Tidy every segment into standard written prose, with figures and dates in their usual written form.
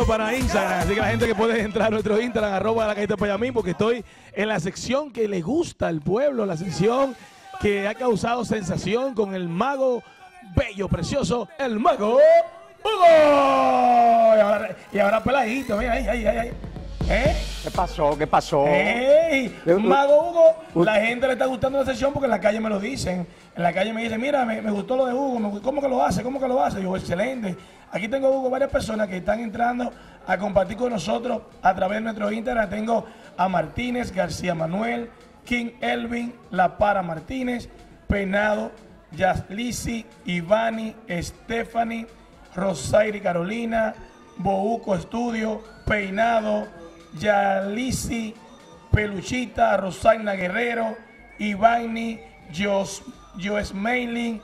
contenido para Instagram. Así que la gente que puede entrar a nuestro Instagram, @lacajita porque estoy en la sección que le gusta al pueblo, la sección que ha causado sensación con el mago bello, precioso, el mago Hugo. Y ahora peladito, mira, ahí. ¿Qué pasó? ¿Qué pasó? Mago Hugo, la gente le está gustando la sesión porque en la calle me lo dicen. En la calle me dicen, mira, me gustó lo de Hugo, ¿cómo que lo hace? ¿Cómo que lo hace? Yo, excelente. Aquí tengo, Hugo, varias personas que están entrando a compartir con nosotros a través de nuestro Instagram. Tengo a Martínez, García Manuel, King Elvin, La Para Martínez, Peinado, Yaslisi, Ivani, Stephanie, Rosairi Carolina, Bouco Estudio, Peinado, Yalisi, Peluchita, Rosaina Guerrero, Ivani, Joesmailing,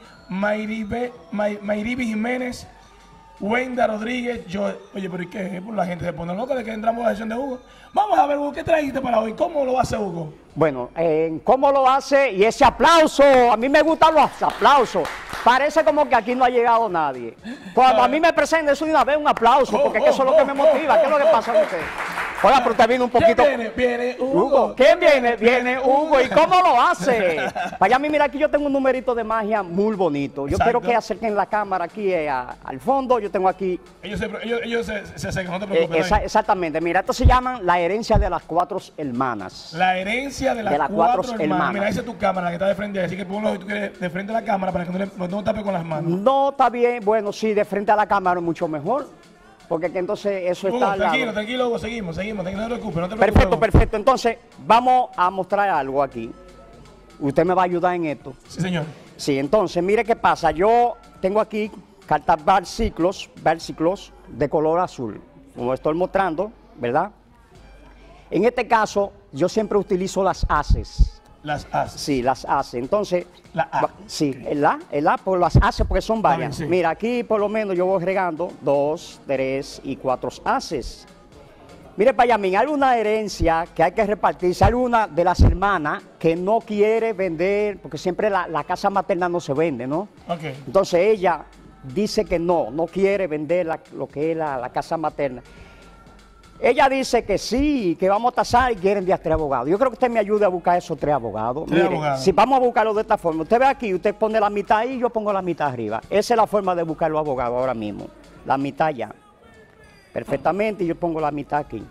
Mayribi Jiménez, Wenda Rodríguez. Oye, pero ¿y qué? La gente se pone loca de que entramos a la sesión de Hugo. Vamos a ver, Hugo, ¿qué trajiste para hoy? ¿Cómo lo hace Hugo? Bueno, ¿cómo lo hace? Y ese aplauso, a mí me gustan los aplausos. Parece como que aquí no ha llegado nadie. Cuando a mí me presenten eso de una vez, un aplauso, porque eso es lo que me motiva. ¿Qué es lo que pasa con usted? Oiga, pero usted viene un poquito... Viene Hugo. ¿Quién viene? Viene Hugo. ¿Y cómo lo hace? Vaya, mira, aquí yo tengo un numerito de magia muy bonito. Yo quiero que acerquen la cámara aquí al fondo. Yo tengo aquí... Ellos se acercan, no te preocupes. Exactamente. Mira, esto se llaman la herencia de las 4 hermanas. La herencia de las 4 hermanas. Mira, esa es tu cámara, la que está de frente. Así que ponlo si tú quieres de frente a la cámara para que no tape con las manos. No, está bien. Bueno, sí, de frente a la cámara es mucho mejor. Porque que entonces eso está al lado. Tranquilo, Hugo, seguimos, no te preocupes, Perfecto. Entonces, vamos a mostrar algo aquí. Usted me va a ayudar en esto. Sí, señor. Sí, entonces, mire qué pasa. Yo tengo aquí cartas versículos de color azul. Como estoy mostrando, ¿verdad? En este caso, yo siempre utilizo las haces. Las haces. Sí, las haces. Entonces, la A. Sí, el A por las haces porque son varias. Sí. Mira, aquí por lo menos yo voy regando 2, 3 y 4 haces. Mire, Payamín, hay una herencia que hay que repartirse. Hay una de las hermanas que no quiere vender, porque siempre la casa materna no se vende, ¿no? Ok. Entonces ella dice que no quiere vender lo que es la casa materna. Ella dice que sí, que vamos a tasar y quieren 3 abogados. Yo creo que usted me ayude a buscar esos 3 abogados. Mire, si vamos a buscarlo de esta forma, usted ve aquí, usted pone la mitad ahí y yo pongo la mitad arriba. Esa es la forma de buscar los abogados ahora mismo. La mitad ya. Perfectamente, y yo pongo la mitad aquí.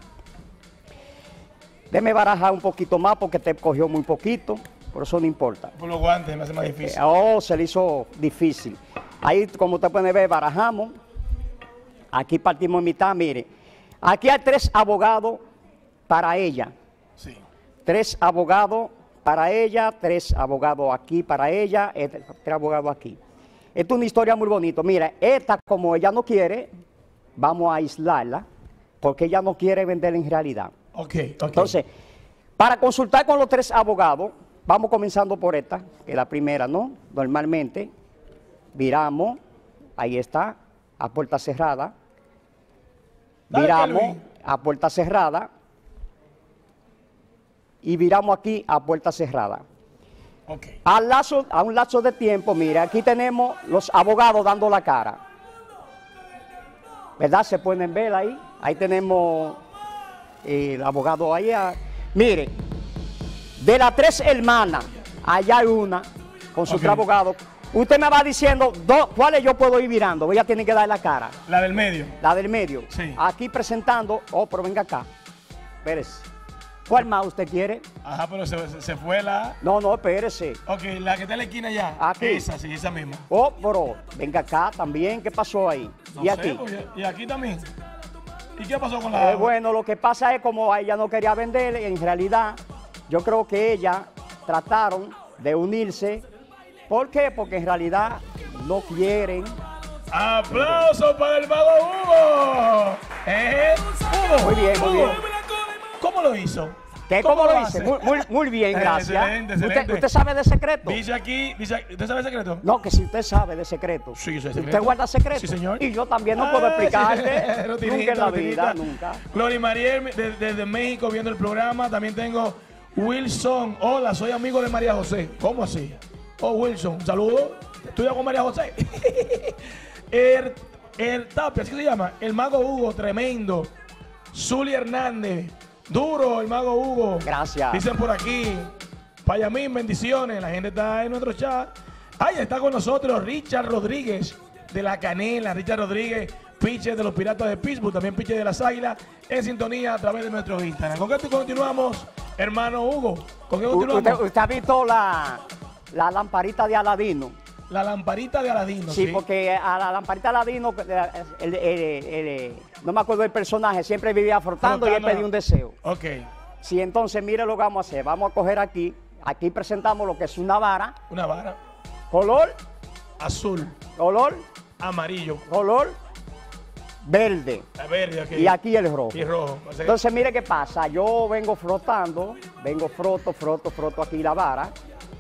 Déjeme barajar un poquito más porque te cogió muy poquito, por eso no importa. Por los guantes me hace más difícil. Se le hizo difícil. Ahí, como usted puede ver, barajamos. Aquí partimos en mitad, mire. Aquí hay 3 abogados para ella. Sí. 3 abogados para ella, 3 abogados aquí para ella, 3 abogados aquí. Esta es una historia muy bonita. Mira, esta como ella no quiere, vamos a aislarla, porque ella no quiere vender en realidad. Ok. Entonces, para consultar con los 3 abogados, vamos comenzando por esta, que es la primera, ¿no? Normalmente, viramos, ahí está, a puerta cerrada. Viramos a puerta cerrada y viramos aquí a puerta cerrada. Okay. A un lapso de tiempo, mira, aquí tenemos los abogados dando la cara. ¿Verdad? Se pueden ver ahí. Ahí tenemos el abogado allá. Mire, de las 3 hermanas, allá hay una con sus 3 abogados. Usted me va diciendo cuáles yo puedo ir virando. Ella tiene que dar la cara. La del medio. La del medio. Sí. Aquí presentando. Pero venga acá. Espérese. ¿Cuál más usted quiere? Ajá, pero se fue la... No, espérese. Ok, la que está en la esquina ya. Aquí. Esa misma. Pero venga acá también. ¿Qué pasó ahí? No y sé, aquí. Pues, y aquí también. ¿Y qué pasó con la... Bueno, lo que pasa es como ella no quería vender, en realidad, yo creo que ella trataron de unirse. ¿Por qué? Porque en realidad no quieren. ¡Aplauso para el mago Hugo! Hugo. Muy bien. ¿Cómo lo hizo? ¿Cómo lo hice? Muy bien, gracias. Excelente. ¿Usted sabe de secreto? Dice aquí, ¿usted sabe de secreto? No, que si usted sabe de secreto. Sí, yo sé de secreto. ¿Usted guarda secreto? Sí, señor. Y yo también no puedo explicarte. Sí. Nunca en la vida, nunca. Glory Mariel desde México viendo el programa. También tengo Wilson. Hola, soy amigo de María José. ¿Cómo así? Oh, Wilson, un saludo. ¿Estudia con María José? el Tapia, así que se llama, el Mago Hugo, tremendo. Zuli Hernández, duro el Mago Hugo. Gracias. Dicen por aquí, Payamín, bendiciones, la gente está en nuestro chat. Ahí está con nosotros Richard Rodríguez de La Canela, Richard Rodríguez, pitcher de los Piratas de Pittsburgh, también pitcher de las Águilas, en sintonía a través de nuestro Instagram. ¿Con qué continuamos, hermano Hugo? ¿Con qué continuamos? ¿Usted ha visto la lamparita de Aladino? La lamparita de Aladino. Sí, porque a la lamparita de Aladino, no me acuerdo del personaje, siempre vivía frotando y él pedía un deseo. Ok. Sí, entonces mire lo que vamos a hacer. Vamos a coger aquí presentamos lo que es una vara. Una vara. Color azul. Color amarillo. Color verde. Verde, okay. Y aquí el rojo. Y rojo. Entonces mire qué pasa. Yo vengo frotando, froto aquí la vara.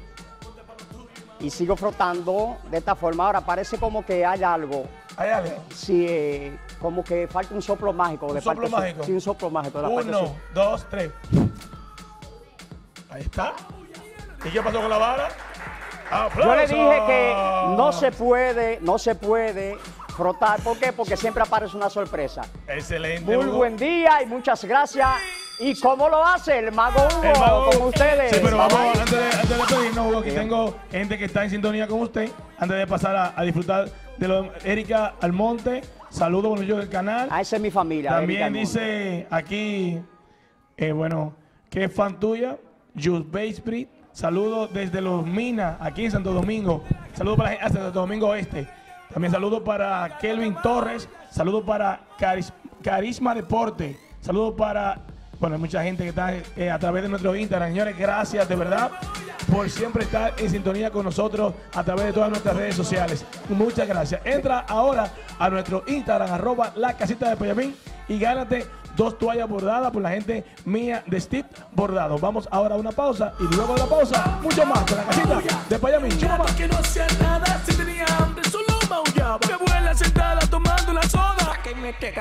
Y sigo frotando de esta forma. Ahora parece como que hay algo. ¿Hay algo? Sí, como que falta un soplo mágico. ¿Un soplo mágico? Sí, un soplo mágico. 1, 2, 3. Ahí está. ¿Y qué pasó con la vara? ¡Aplausos! Yo le dije que no se puede frotar. ¿Por qué? Porque siempre aparece una sorpresa. Excelente. Muy buen día y muchas gracias. ¿Y cómo lo hace el Mago Hugo con ustedes? Sí, pero vamos, antes de despedirnos, Hugo, aquí tengo gente que está en sintonía con usted. Antes de pasar a disfrutar de Erika Almonte, saludos, buenos días del canal. Esa es mi familia. También dice aquí, bueno, que es fan tuya, Just Basebrit. Saludos desde Los Minas, aquí en Santo Domingo. Saludos para la gente hasta Santo Domingo Este. También saludos para Kelvin Torres. Saludos para Carisma Deporte. Saludos para... Bueno, hay mucha gente que está a través de nuestro Instagram. Señores, gracias de verdad por siempre estar en sintonía con nosotros a través de todas nuestras redes sociales. Muchas gracias. Entra ahora a nuestro Instagram, @lacasitadePayamín, y gánate 2 toallas bordadas por la gente mía de Steve Bordado. Vamos ahora a una pausa y luego de la pausa, mucho más con La Casita de Payamín. Que no hacía nada, si tenía hambre solo maullaba. Mi abuela sentada tomando una soda.